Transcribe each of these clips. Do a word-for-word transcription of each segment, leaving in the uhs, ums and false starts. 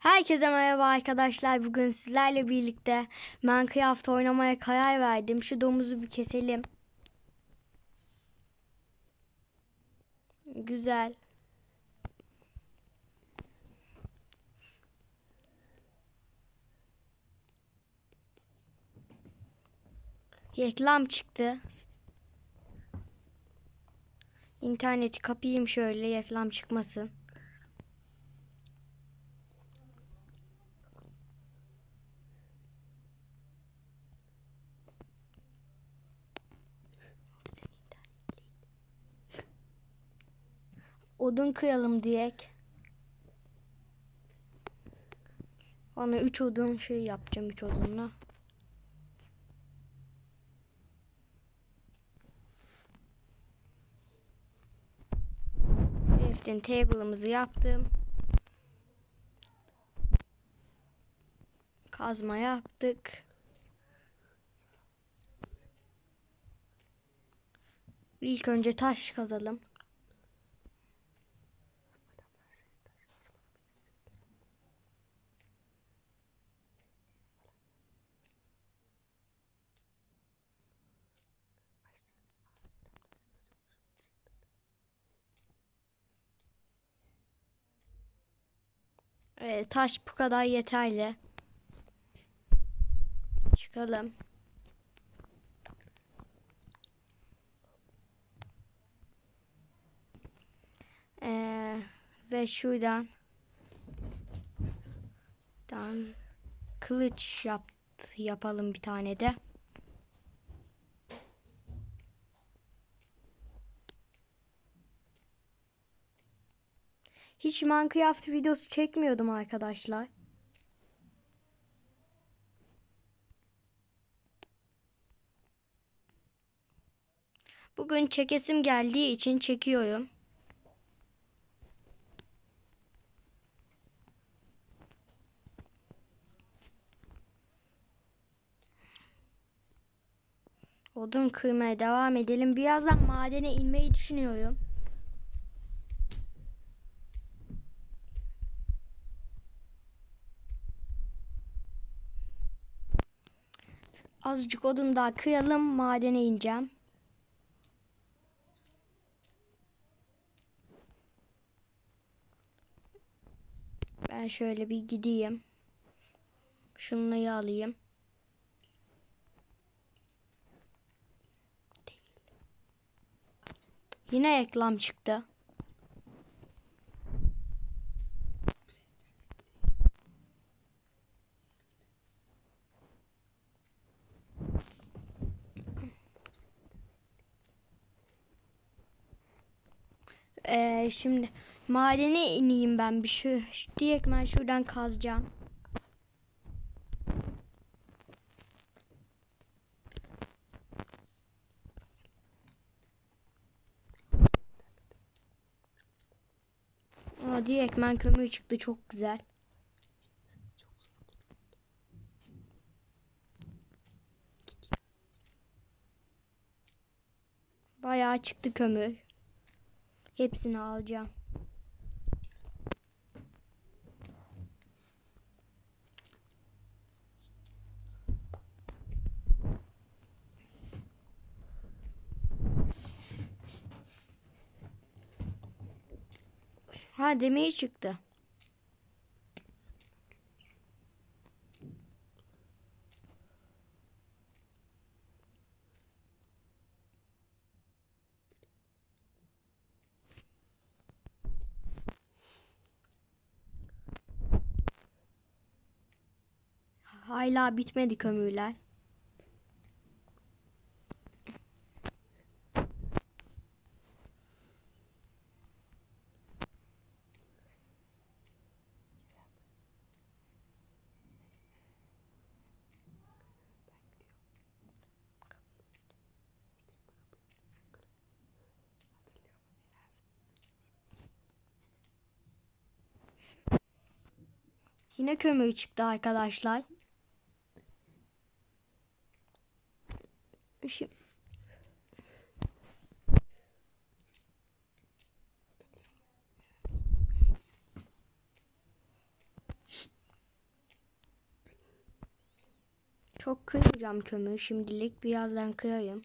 Herkese merhaba arkadaşlar. Bugün sizlerle birlikte Minecraft oynamaya karar verdim. Şu domuzu bir keselim. Güzel. Reklam çıktı. İnterneti kapayım şöyle, reklam çıkmasın. Odun kıralım direkt. Bana üç odun şey yapacağım, üç odunla. Crafting table'ımızı yaptım. Kazma yaptık. İlk önce taş kazalım. Evet, taş bu kadar yeterli. Çıkalım. Ee, ve şuradan tamam, kılıç yap, yapalım bir tane de. Hiç Minecraft videosu çekmiyordum arkadaşlar. Bugün çekesim geldiği için çekiyorum. Odun kırmaya devam edelim. Birazdan madene inmeyi düşünüyorum. Azıcık odun daha kıralım, madene ineceğim. Ben şöyle bir gideyim. Şunları alayım. Yine reklam çıktı. Ee, şimdi madene ineyim ben bir şu, şu direkt ben şuradan kazacağım. Aa, direkt ben kömür çıktı, çok güzel. Bayağı çıktı kömür. Hepsini alacağım. Ha, demir çıktı. Hala bitmedi kömürler. Yine kömür çıktı arkadaşlar. Şimdi Çok kıymayacağım kömür şimdilik. Birazdan kıyayım.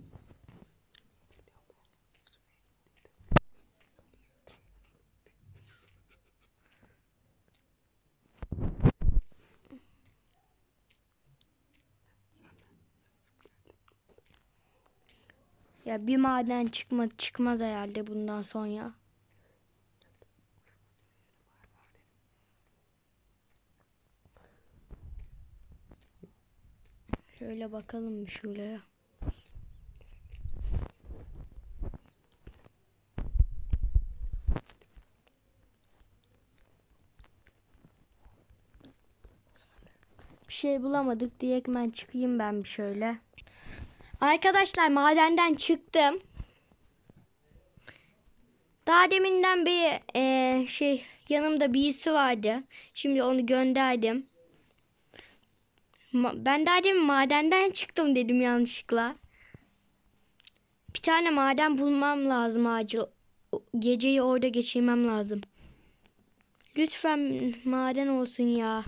Ya bir maden çıkma çıkmaz herhalde bundan sonra. Şöyle bakalım şuraya. Bir şey bulamadık diye ben çıkayım ben bir şöyle. Arkadaşlar madenden çıktım. Daha deminden bir e, şey yanımda birisi vardı. Şimdi onu gönderdim. Ma- ben daha demin madenden çıktım dedim yanlışlıkla. Bir tane maden bulmam lazım acil. O- Geceyi orada geçirmem lazım. Lütfen maden olsun ya.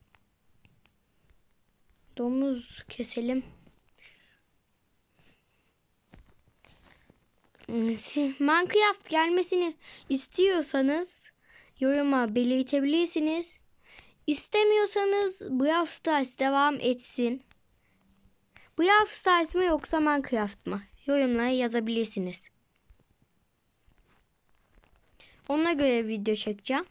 Domuz keselim. Minecraft gelmesini istiyorsanız yoruma belirtebilirsiniz. İstemiyorsanız Brawl Stars devam etsin. Brawl Stars mı yoksa Minecraft mı? Yorumlara yazabilirsiniz. Ona göre video çekeceğim.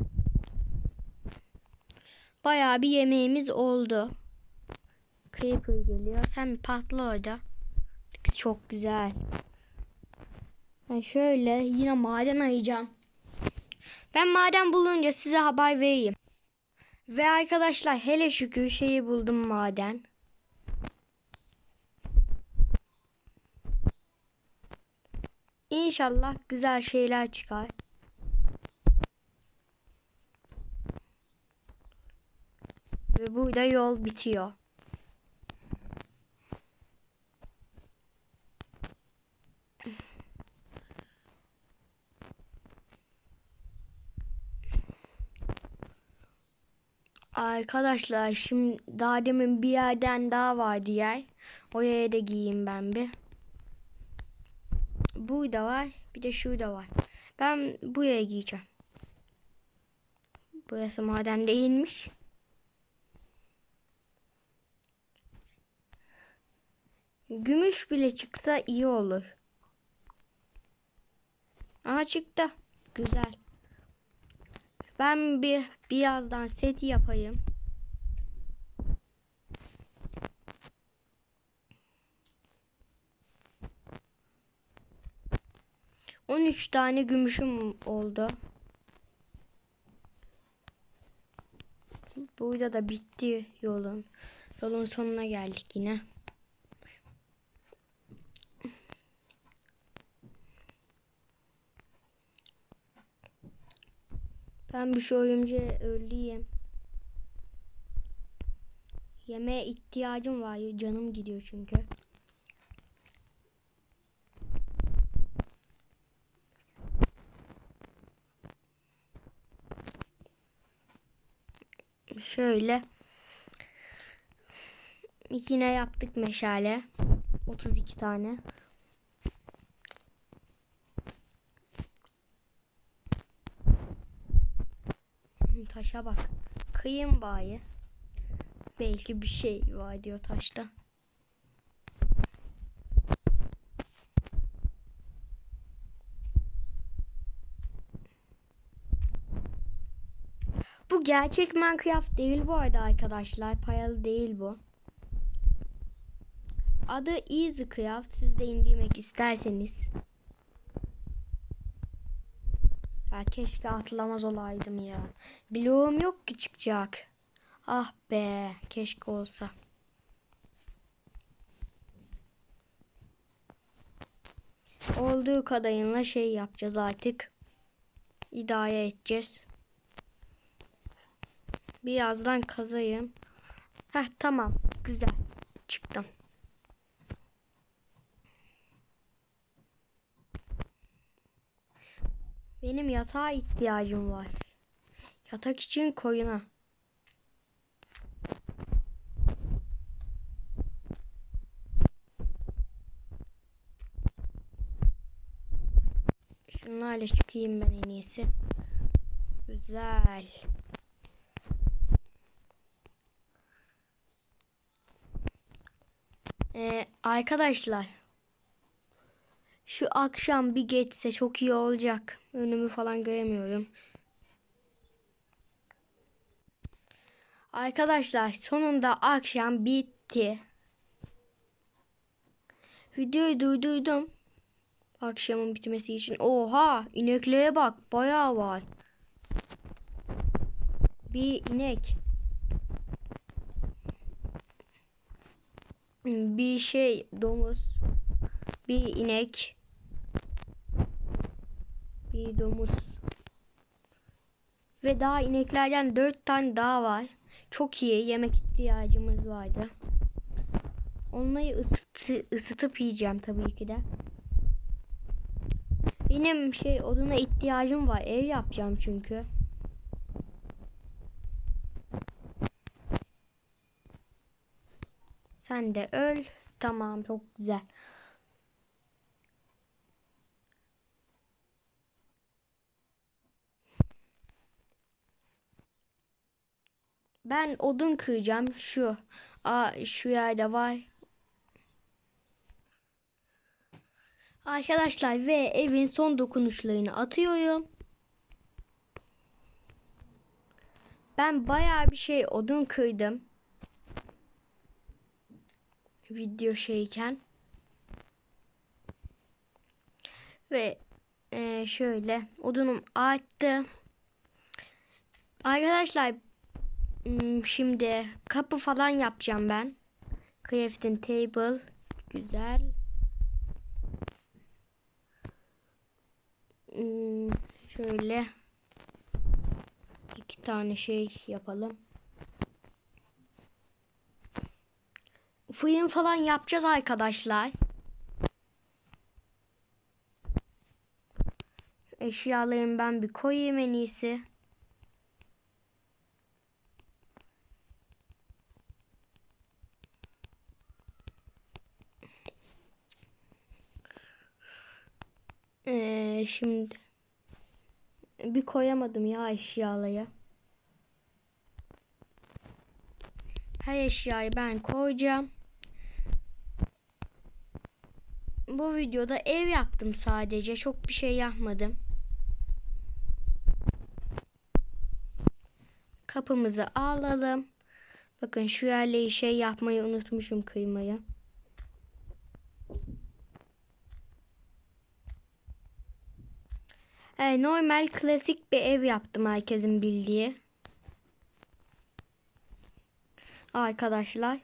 Bayağı bir yemeğimiz oldu. Creeper geliyor. Sen bir patla orada. Çok güzel. Ben şöyle yine maden arayacağım. Ben maden bulunca size haber vereyim. Ve arkadaşlar hele şükür şeyi buldum maden. İnşallah güzel şeyler çıkar. Ve burada yol bitiyor. Arkadaşlar şimdi daha demin bir yerden daha vardı yer. Oraya da giyeyim ben bir. Burada var. Bir de şurada var. Ben buraya giyeceğim. Burası maden değilmiş. Gümüş bile çıksa iyi olur. Aha çıktı. Güzel. Ben bir birazdan set yapayım. on üç tane gümüşüm oldu. Burada da bitti yolun. Yolun sonuna geldik yine. Ben bir şey önce öleyim. Yemeğe ihtiyacım var. Canım gidiyor çünkü. Şöyle. Yine yaptık meşale. otuz iki tane. Taşa bak. Kıyım bayi. Belki bir şey var diyor taşta. Bu gerçek Minecraft değil bu arada arkadaşlar. Payalı değil bu. Adı EasyCraft. Siz de indirmek isterseniz. Ya keşke atlamaz olaydım ya. Bloğum yok ki çıkacak. Ah be. Keşke olsa. Olduğu kadarıyla şey yapacağız artık. İdare edeceğiz. Birazdan kazayım. Heh tamam. Güzel. Çıktım. Benim yatağa ihtiyacım var. Yatak için koyuna. Şunlarla çıkayım ben en iyisi. Güzel. Ee, arkadaşlar. Şu akşam bir geçse çok iyi olacak. Önümü falan göremiyorum. Arkadaşlar sonunda akşam bitti. Videoyu durdurdum. Akşamın bitmesi için. Oha, ineklere bak, bayağı var. Bir inek. Bir şey domuz. Bir inek. Bir domuz. Ve daha ineklerden dört tane daha var. Çok iyi, yemek ihtiyacımız vardı. Onları ısıt, ısıtıp yiyeceğim tabii ki de. Benim şey oduna ihtiyacım var. Ev yapacağım çünkü. Sen de öl. Tamam, çok güzel. Ben odun kıracağım. Şu. Aa, şu yerde var. Arkadaşlar ve evin son dokunuşlarını atıyorum. Ben bayağı bir şey odun kırdım. Video şeyken. Ve e, şöyle odunum arttı. Arkadaşlar şimdi kapı falan yapacağım ben. Crafting table. Güzel. Hmm, şöyle iki tane şey yapalım. Fırın falan yapacağız arkadaşlar. Eşyalarımı ben bir koyayım en iyisi. Ee, şimdi bir koyamadım ya eşyaları. Her eşyayı ben koyacağım. Bu videoda ev yaptım sadece. Çok bir şey yapmadım. Kapımızı alalım. Bakın şu yerleri şey yapmayı unutmuşum, kıymayı. Evet, normal klasik bir ev yaptım herkesin bildiği. Arkadaşlar.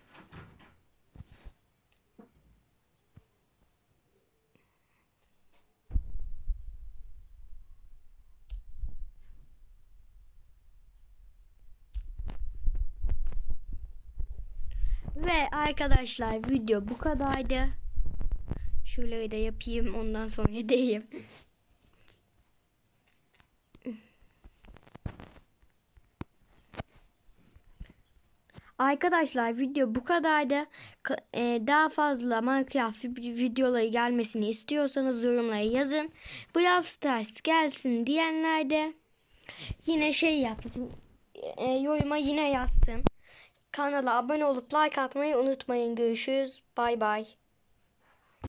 Ve arkadaşlar video bu kadardı. Şöyle de yapayım, ondan sonra deyim. Arkadaşlar video bu kadardı. Daha fazla Minecraft videoları gelmesini istiyorsanız yorumlara yazın. Brawl Stars gelsin diyenler de yine şey yapsın. E, yoruma yine yazsın. Kanala abone olup like atmayı unutmayın. Görüşürüz. Bay bay.